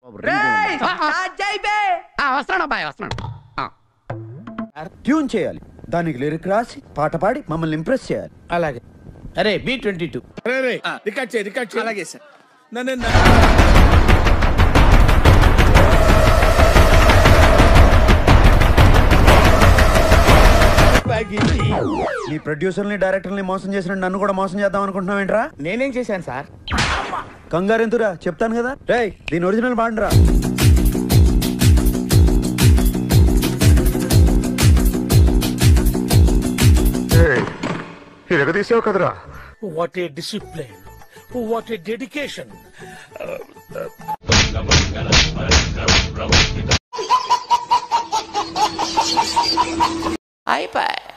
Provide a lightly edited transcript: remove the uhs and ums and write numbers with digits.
వస్తున్నాను అబ్బాయి వస్తున్నాను. ట్యూన్ చేయాలి, దానికి లిరిక్ రాసి పాట పాడి మమ్మల్ని ఇంప్రెస్ చేయాలి. అలాగే. అరే B22 రికార్డ్ చేయి. అలాగే సార్. నీ ప్రొడ్యూసర్ని డైరెక్టర్ని మోసం చేసిన నన్ను కూడా మోసం చేద్దాం అనుకుంటున్నావు ఏంట్రా? నేనేం చేశాను సార్? కంగారు ఎందురా, చెప్తాను కదా. రేయ్ దీని ఒరిజినల్ పాడరా. తీసావు కదరా. What a discipline, what a dedication. అయిపోయి